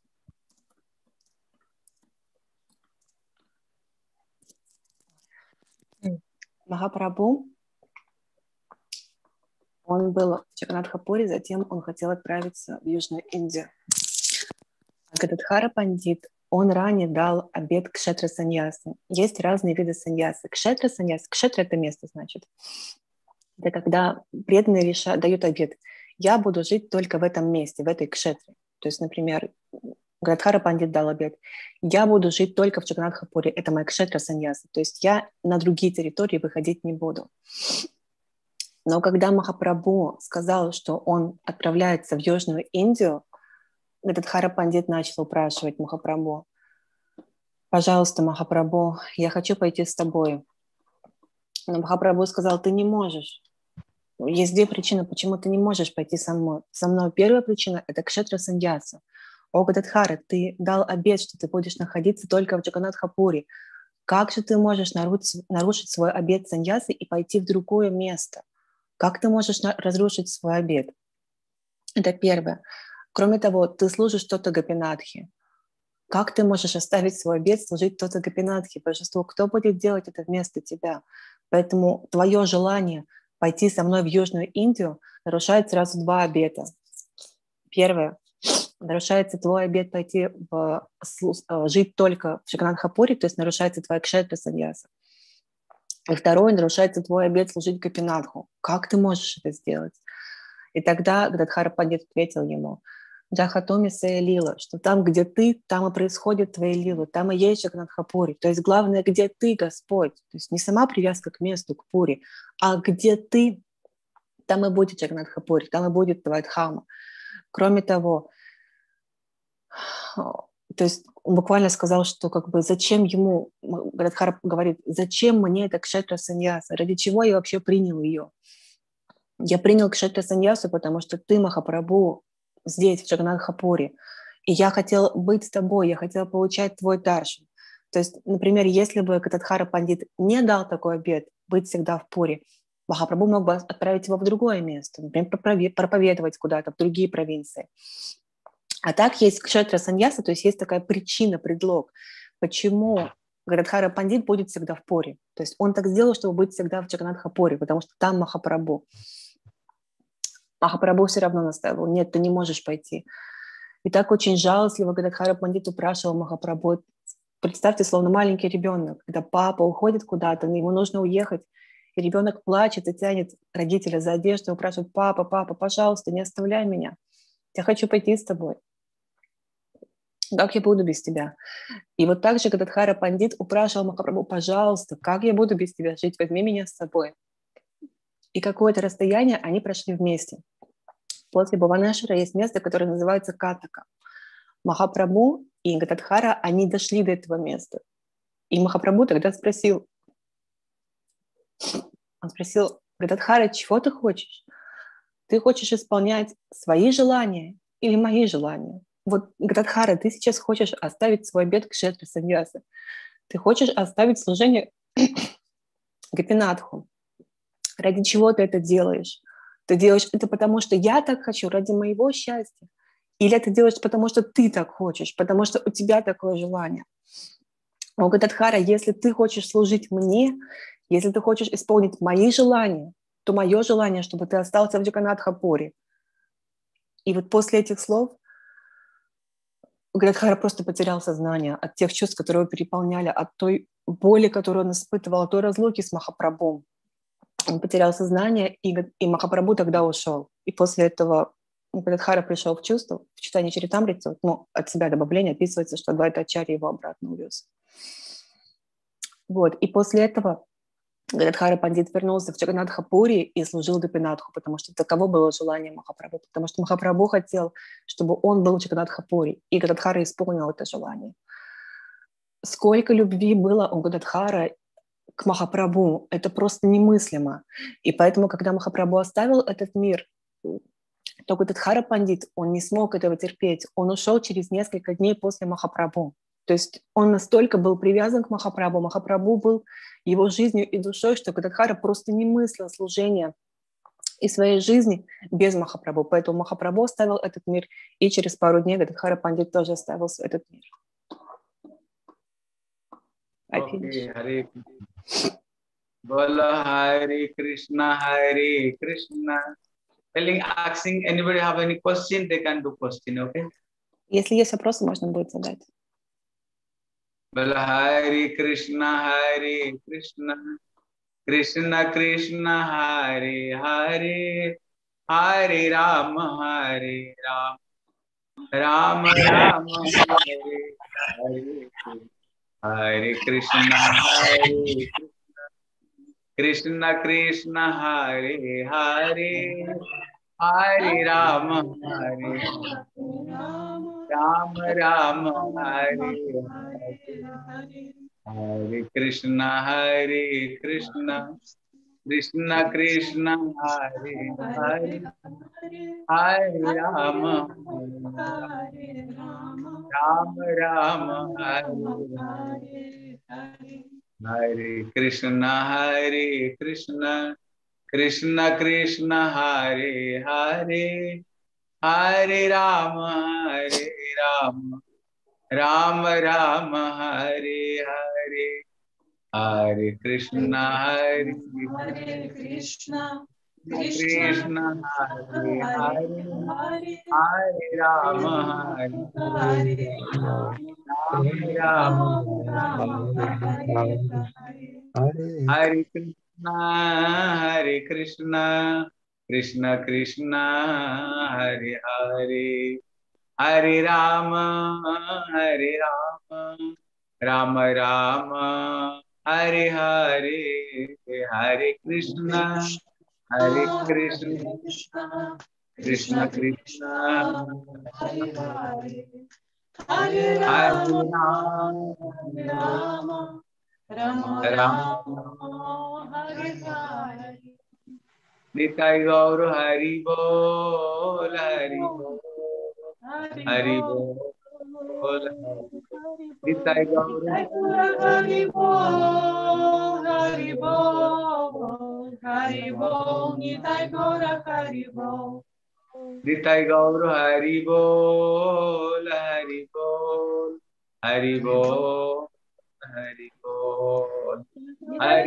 Махапрабху, он был в Джаганнатхапуре, затем он хотел отправиться в Южную Индию. А Гададхара Пандит, он ранее дал обет кшетра саньясы. Есть разные виды саньясы. Кшетра саньяса, кшетра — это место, значит. Это когда преданные дают обет: я буду жить только в этом месте, в этой кшетре. То есть, например, Гададхара Пандит дал обет: я буду жить только в Джаганнатхапуре, это моя кшетра саньяса. То есть я на другие территории выходить не буду. Но когда Махапрабху сказал, что он отправляется в Южную Индию, Гададхара Пандит начал упрашивать Махапрабху: пожалуйста, Махапрабху, я хочу пойти с тобой. Но Махапрабху сказал: ты не можешь. Есть две причины, почему ты не можешь пойти со мной. Со мной первая причина — это кшетра саньяса. О, Гададхара, ты дал обет, что ты будешь находиться только в Джаганнатхапуре. Как же ты можешь нарушить свой обет саньясы и пойти в другое место? Как ты можешь разрушить свой обет? Это первое. Кроме того, ты служишь Тота Гопинатхе. Как ты можешь оставить свой обет, служить Тота Гопинатхе? Божество, кто будет делать это вместо тебя? Поэтому твое желание пойти со мной в Южную Индию нарушает сразу два обета. Первое. Нарушается твой обет пойти жить только в Джаганнатхапуре, то есть нарушается твоя кшетра саньяса. И второе, нарушается твой обет служить Гопинатху. Как ты можешь это сделать? И тогда Гададхара Пандит ответил ему: Джахатоми сея лила, что там, где ты, там и происходит твои лилы, там и есть Джаганнатхапури. То есть главное, где ты, Господь. То есть не сама привязка к месту, к Пури, а где ты, там и будет Джаганнатхапури, там и будет твоя дхама. Кроме того, то есть он буквально сказал, что как бы зачем ему, Гададхара говорит, зачем мне эта кшетра саньяса, ради чего я вообще принял ее? Я принял кшетра саньясу, потому что ты, Махапрабху, здесь, в Джаганнатхапуре, и я хотел быть с тобой, я хотел получать твой даршан. То есть, например, если бы Гададхара Пандит не дал такой обет быть всегда в Пуре, Махапрабху мог бы отправить его в другое место, например, проповедовать куда-то, в другие провинции. А так есть кшетра саньяса, то есть есть такая причина, предлог, почему Гададхара Пандит будет всегда в Пуре. То есть он так сделал, чтобы быть всегда в Джаганнатхапуре, потому что там Махапрабху. Махапрабху все равно настаивал: нет, ты не можешь пойти. И так очень жалостливо Гададхара Пандит упрашивал Махапрабху. Представьте, словно маленький ребенок, когда папа уходит куда-то, ему нужно уехать, и ребенок плачет и тянет родителя за одежду, и упрашивает: папа, папа, пожалуйста, не оставляй меня. Я хочу пойти с тобой. Как я буду без тебя? И вот так же Гададхара Пандит упрашивал Махапрабху: пожалуйста, как я буду без тебя жить? Возьми меня с собой. И какое-то расстояние они прошли вместе. После Бхуванешвара есть место, которое называется Катака. Махапрабху и Гададхара, они дошли до этого места. И Махапрабху тогда спросил, Гададхара, чего ты хочешь? Ты хочешь исполнять свои желания или мои желания? Вот, Гададхара, ты сейчас хочешь оставить свой обет кшетра саньяса. Ты хочешь оставить служение Гопинатху. Ради чего ты это делаешь? Ты делаешь это потому, что я так хочу, ради моего счастья? Или это делаешь потому, что ты так хочешь, потому что у тебя такое желание? О, Гададхара, если ты хочешь служить мне, если ты хочешь исполнить мои желания, то мое желание, чтобы ты остался в Джаганнатхапуре. И вот после этих слов Гададхара просто потерял сознание от тех чувств, которые его переполняли, от той боли, которую он испытывал, от той разлуки с Махапрабху. Он потерял сознание, и Махапрабху тогда ушел. И после этого Гададхара пришел в чувство. В читании Чаритамриты, от себя добавление описывается, что Адвайта-ачарья его обратно увез. Вот. И после этого Гададхара Пандит вернулся в Джаганнатхапури и служил Гопинатху, потому что таково было желание Махапрабху. Потому что Махапрабху хотел, чтобы он был в Джаганнатхапури, и Гададхара исполнил это желание. Сколько любви было у Гададхара к Махапрабху, это просто немыслимо. И поэтому, когда Махапрабху оставил этот мир, то Гададхара Пандит, он не смог этого терпеть. Он ушел через несколько дней после Махапрабху. То есть он настолько был привязан к Махапрабху, Махапрабху был его жизнью и душой, что Гададхара просто не мыслил служение и своей жизни без Махапрабху. Поэтому Махапрабху оставил этот мир, и через пару дней Гададхара Пандит тоже оставил этот мир. Okay, Hare Bola Hare Krishna, Hare Krishna. Telling, asking anybody have any question, they can do question, okay? Если есть вопросы, можно будет задать. Bola Hare Krishna, Krishna Krishna, Hare Hare, Hare Rama, Rama Rama, Hare Hare, Hare Krishna, Krishna Krishna, Hare Hare, Hare Rama, Rama Rama, Hare Hare, Hare Krishna, Krishna Krishna, Hare Hare, Hare Rama, Rama Rama, Hare Hare, Hare Krishna, Krishna Krishna, Hare Hare, Hare Rama, Rama Rama, Hare Hare, Hare Krishna, Krishna Krishna, Hare Hare, Hare Rama, Rama Rama, Hare Krishna, Krishna Krishna, Hare Hare, Hare Rama, Rama Rama, Hare Hare, Hare Krishna, Krishna Krishna, Hare Hare, Hare Rama, Rama Rama, Hare Hare. Nitai Gaur Hari Bol, Hari Bol, Hari Bol, Nitai Gaur Hari Bol, Hari Bol, Hari Bol, Nitai Gaur Hari Bol, Nitai Gaur Hari Bol, Hari Bol, Hari Bol, Hari Bol, Hari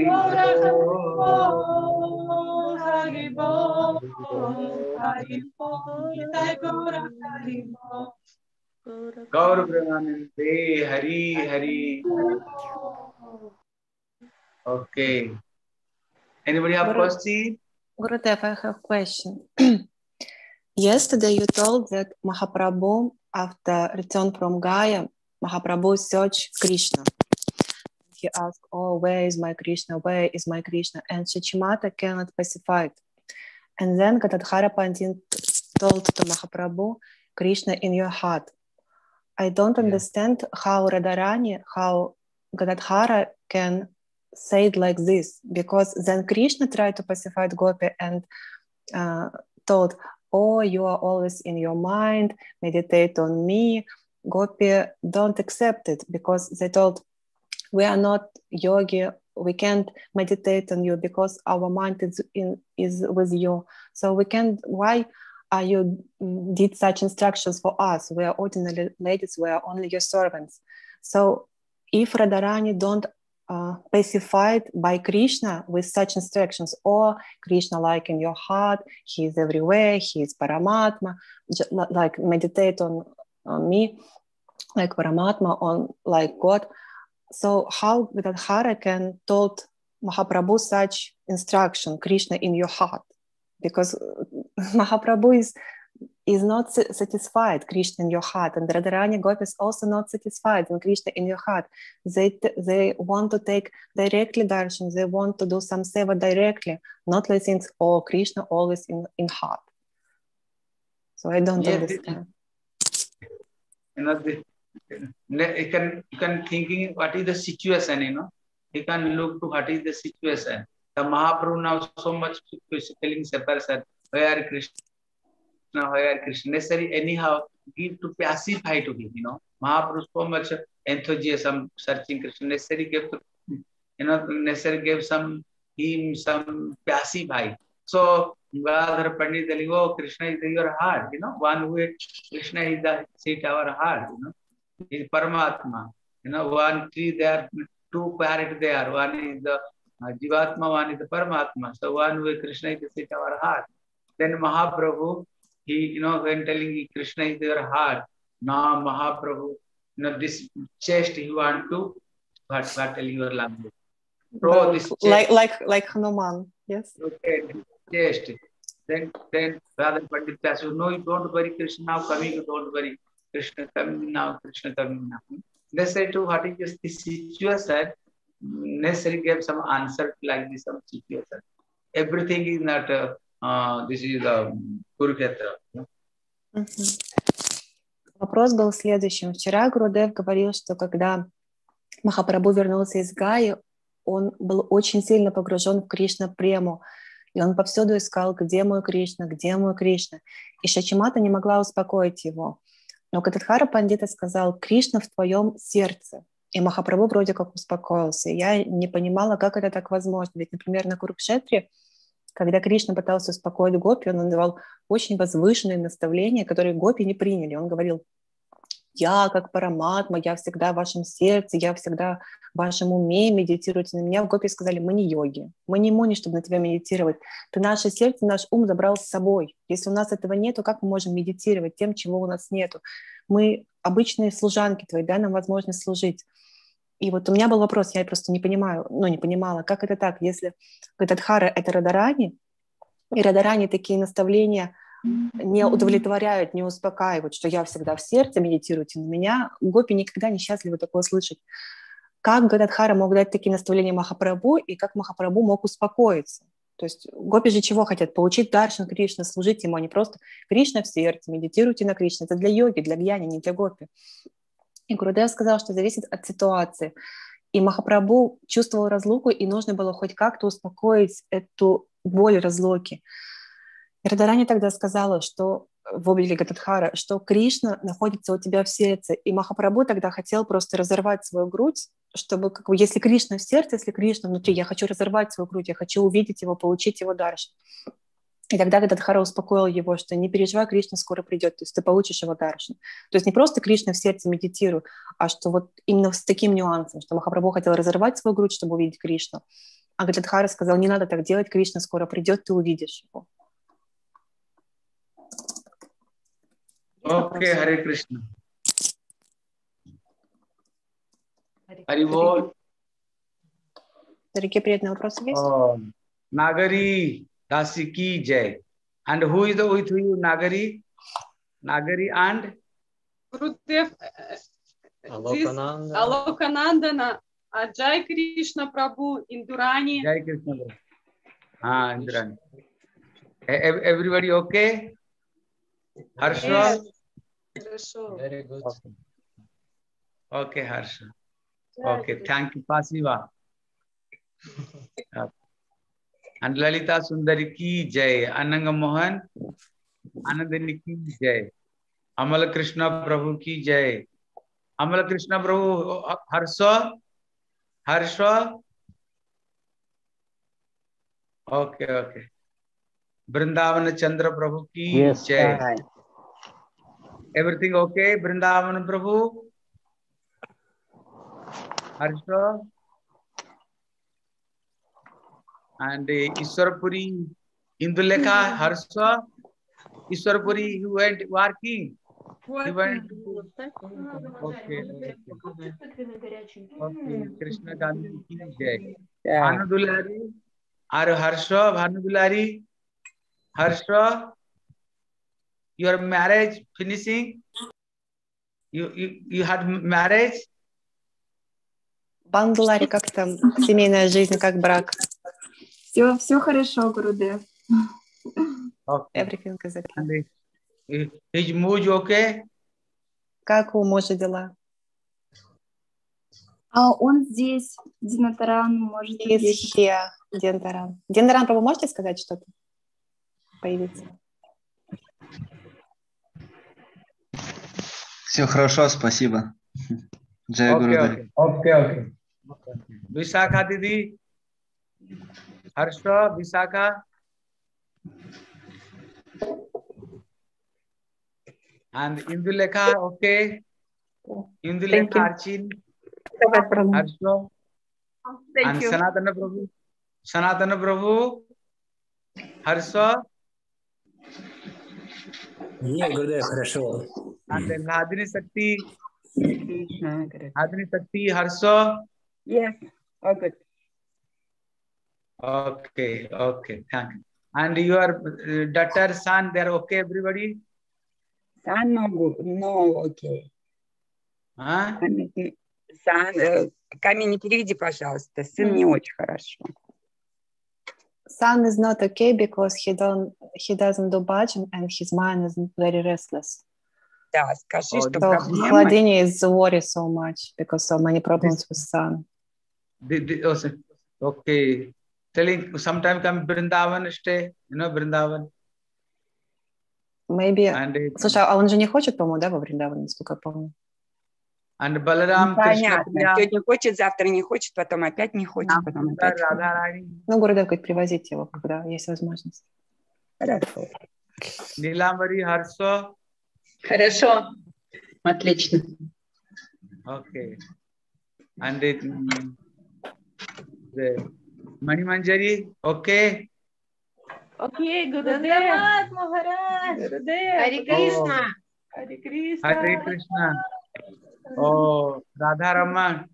Bol, Hari Bol, Hari Bol, Nitai Gaur Hari Bol, Gaur Brahmanande, Hari Hari. Okay. Anybody have question? Gurudev, I have a question. Yesterday you told that Mahaprabhu, after return from Gaya, Mahaprabhu searched Krishna. He asked, oh, where is my Krishna? Where is my Krishna? And Shachimata cannot pacify it. And then Gadadhara Pandit told to Mahaprabhu, Krishna in your heart. I don't understand how Radharani, how Gadadhara can say it like this, because then Krishna tried to pacify Gopi and told, oh, you are always in your mind, meditate on me. Gopi don't accept it because they told, we are not yogi, we can't meditate on you because our mind is with you. So we can't, why you did such instructions for us? We are ordinary ladies, we are only your servants. So if Radharani don't pacified by Krishna with such instructions, or Krishna like in your heart, he is everywhere, he is Paramatma, like meditate on me, like Paramatma, on like God. So how Gadadhara can told Mahaprabhu such instruction, Krishna in your heart? Because Mahaprabhu is not satisfied, Krishna in your heart, and Radharani Gopi is also not satisfied in Krishna in your heart. They want to take directly darshan, they want to do some seva directly, not like things, oh, Krishna always in heart. So I don't understand. You can thinking what is the situation, you can look to what is the situation. The Mahaprabhu now so much telling separation, where Krishna, where Krishna, necessary anyhow give to pacify to him, Mahaprabhu so much enthusiasm searching Krishna, necessary give to, necessary give some him some pacify. So Gadadhar Pandit telling, oh, Krishna is your heart, one who Krishna is the seat our heart, is Paramatma. One tree there, two parrot there, one is the Jivatma, one is the Paramatma. So one way Krishna is the seat our heart. Then Mahaprabhu, he, when telling Krishna is your heart, now Mahaprabhu, this chest he want to battle your language. Throw this chest. Like Hanuman, yes. Okay, chest. Then Gadadhar Pandit says, no, you don't worry, Krishna now coming, you don't worry. Krishna coming now, Krishna coming now. They say to what is this situation, necessarily gave some answer like this, some situation. Everything is not, this is Kurukshetra. Вопрос был следующим. Вчера Гурудев говорил, что когда Махапрабху вернулся из Гаи, он был очень сильно погружен в Кришна-прему, и он повсюду искал, где мой Кришна, где мой Кришна. И Шачимата не могла успокоить его. Но Гададхара Пандита сказал: Кришна в твоем сердце. И Махапрабху вроде как успокоился. И я не понимала, как это так возможно. Ведь, например, на Курукшетре, когда Кришна пытался успокоить гопи, он давал очень возвышенные наставления, которые гопи не приняли. Он говорил: я как Параматма, я всегда в вашем сердце, я всегда в вашем уме, медитируйте на меня. В гопи сказали: мы не йоги, мы не муни, чтобы на тебя медитировать. Ты наше сердце, наш ум забрал с собой. Если у нас этого нету, как мы можем медитировать тем, чего у нас нету? Мы обычные служанки твои, дай нам возможность служить. И вот у меня был вопрос, я просто не понимала, как это так, если Гададхара — это Радарани, и Радарани такие наставления не удовлетворяют, не успокаивают, что я всегда в сердце, медитируйте на меня. Гопи никогда не счастливы такое слышать. Как Гададхара мог дать такие наставления Махапрабху, и как Махапрабху мог успокоиться? То есть гопи же чего хотят? Получить даршан Кришны, служить ему, а не просто Кришна в сердце, медитируйте на Кришну. Это для йоги, для гьяни, не для гопи. И Гурудев сказал, что зависит от ситуации. И Махапрабху чувствовал разлуку, и нужно было хоть как-то успокоить эту боль разлуки. И Радарани тогда сказала, что в облике Гададхара, что Кришна находится у тебя в сердце. И Махапрабху тогда хотел просто разорвать свою грудь, чтобы, если Кришна в сердце, если Кришна внутри, я хочу разорвать свою грудь, я хочу увидеть его, получить его даршан. И тогда Гададхара успокоил его, что не переживай, Кришна скоро придет, то есть ты получишь его даршан. То есть не просто Кришна в сердце медитируй, а что вот именно с таким нюансом, что Махапрабху хотел разорвать свою грудь, чтобы увидеть Кришну. А Гададхара сказал: не надо так делать, Кришна скоро придет, ты увидишь его. Окей, Харе Кришна. Хари Бол. Какие приятные вопросы есть? Nagari Dasi ki jai. And who is with you, Nagari? Nagari and? Gurudev, Alokanandana, Jai Krishna Prabhu, Indurani. Jai Krishna Prabhu. Indurani. Everybody okay? Harsha? Yes. Very good. Okay, Harsha. Okay, thank you, Pasiva. And Lalita Sundari ki jai. Ananga Mohan, Anandini ki jai. Amala Krishna Prabhu ki jai. Amala Krishna Prabhu, Harsha. Okay. Vrindavana Chandra Prabhu ki jai. Hi. Everything okay, Vrindavana Prabhu? Harsha? And Iswarapuri, Indulekha, Harsha? Iswarapuri, he went working. He went to... Okay. Krishna Gandhi ki jai. Bhanudulari, are Harsha, Bhanudulari? Harsha? Your marriage finishing? You had marriage? Бандулари, как там семейная жизнь, как брак? Все хорошо, Гурудев. Okay. Everything is okay. His mood okay? Как у мужа дела? Он здесь, Динатаран, может быть. Динатаран. Динатаран, Прабху, можете сказать что-то? Появиться. Все хорошо, спасибо. Джай Гурудев. Okay. Vishakha Didi, Harsha, Vishakha. And Indulekha, okay. Indulekha Archin, Harsho. And Sanatana Prabhu. Sanatana Prabhu, Harsho. Нет, Гурдев, хорошо. And then Hadini Sakti. Hadini Sakti, Harsho. Yes, all good. Okay, okay, thank you. And your daughter, son, they're okay, everybody? Son, no good, no, okay. Huh? Сан, Камень, переведи, пожалуйста. Сын не очень хорошо. Son is not okay because he doesn't do much and his mind is very restless. Да, скажи, что So проблемы... Hladini is worried so much because so many problems with son. Okay. Telling sometime come Vrindavan stay, you know, Vrindavan. Maybe. Слушай, а он же не хочет, по-моему, да, во Вриндаване, насколько я помню. And Balaram, Krishna Понятно. Сегодня хочет, завтра не хочет, потом опять не хочет, потом опять хочет. Ну, Гурудев говорит, привозить его, когда есть возможность. Хорошо. Nilamari, Harsho. Хорошо. Отлично. Okay. And the Mani Manjari, okay. Okay, Gurudeva. Hare Krishna. Hare Krishna. Hare Krishna. Oh, Radha Raman.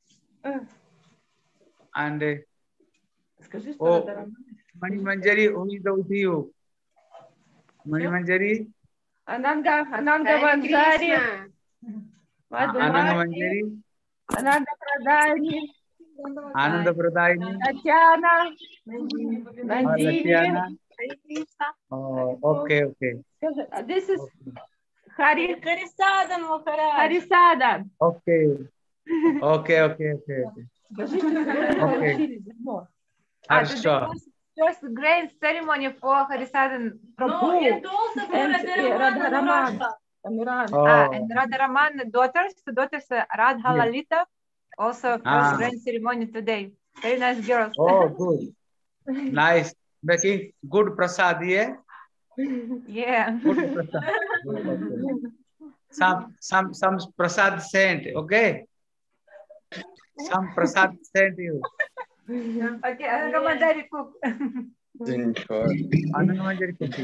And oh, Mani Manjari, who is with you? Mani Manjari? Ananda Manjari. Ananda Manjari? Ananda Pradani. Ananda Pradayani. Tatiana. Tatiana. Oh, okay, okay. This is Harisadan. Harisadan. Okay. Okay, okay, okay, okay. Okay. Harsha. Just great ceremony for Harisadan Prabhu and Radharaman. And Radharaman daughters Radha Lalita, also first grand ceremony today. Very nice girls. Oh, good. Nice. Making good prasad, yeah? Yeah. Good prasad. Some prasad sent, okay? Some prasad sent you. Okay, Anangamandari cook. Anangamandari cook.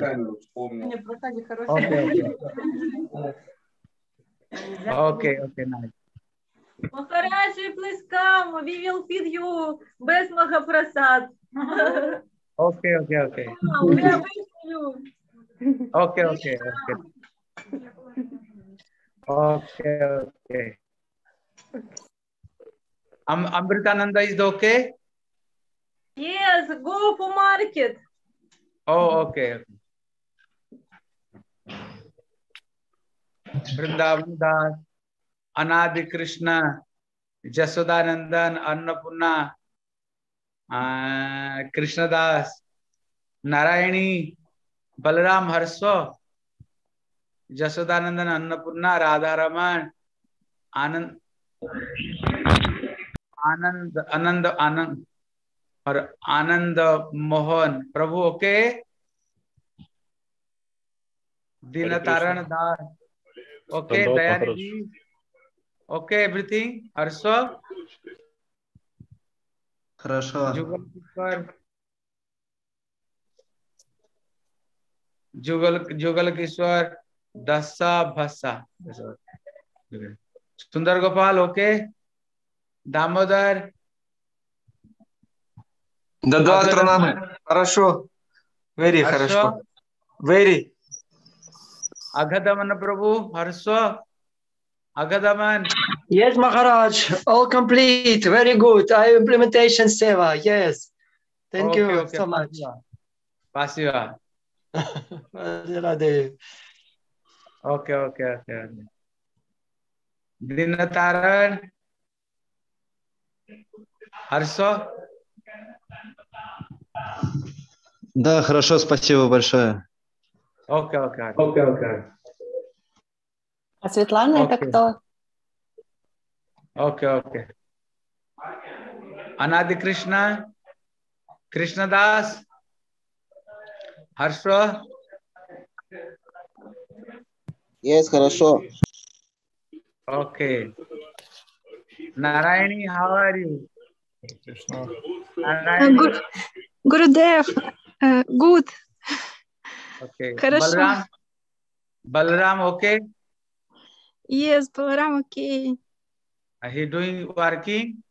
Okay, okay. Okay, okay, nice. Maharaji, please come. We will feed you best Mahaprasad. Okay, okay, okay. We are waiting for you. Okay, okay, okay. Okay, okay. Amritananda is okay? Yes, go for market. Oh, okay. Vrindavan Das, Anadi Krishna, Jasodanandan, Annapurna, Krishna Das, Narayani, Balaram Harsho, Jasodanandan, Annapurna, Radharaman, Anand, or Anand Mohan. Prabhu, okay? Dinataran Das. Okay, Dayaniji. Okay, everything. Harsho. Хорошо. Jugal Kishwar. Dasa Bhasa. Sundar Gopal, okay? Damodar. Да, Транамы. Хорошо. Very хорошо. Very. Aghadaman Prabhu, Harsho. Agadaman. Yes, Maharaj. All complete. Very good. Implementation seva. Yes. Thank you so much. Pasiva. Okay. Dinataran. Harsho. Да, хорошо, спасибо большое. Okay. А Светлана это кто? Okay. Anadi Krishna, Krishna Das, Harsho. Yes, хорошо. Okay. Narayani, how are you? Narayani? Gurudev, good. Okay. Хорошо. Balram, okay? Yes, Balaram, okay. Are he doing working?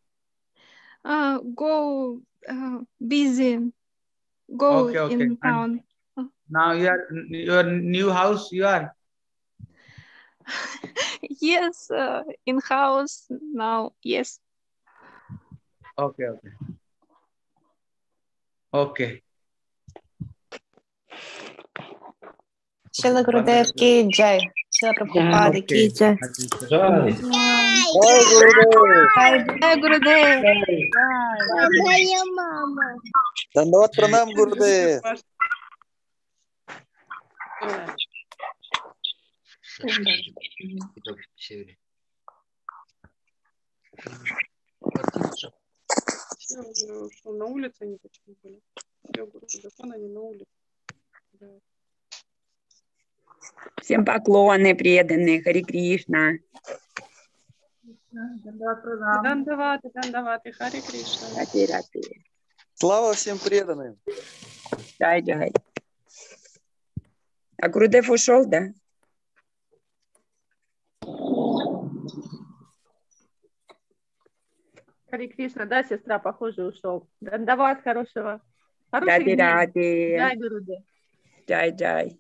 Go busy. Go Okay. in town. Now your new house you are? Yes, in house now. Yes. Okay. Шила Гурудев ки джай. Шила Прабхупада ки джай. Джай. Ой, Гурудев. Jai Gurudev. Моя мама. Дандават пранам, Гурудев. На улице они почему были? Они на улице. Всем поклоны преданные, Хари Кришна. Дандаваты, Хари Кришна. Рати. Слава всем преданным. Джай. А Гурудев ушел, да? Хари Кришна, да, сестра, похоже, ушел. Дандават хорошего. Хороших дней. Ради. Джай Гурудев. Джай.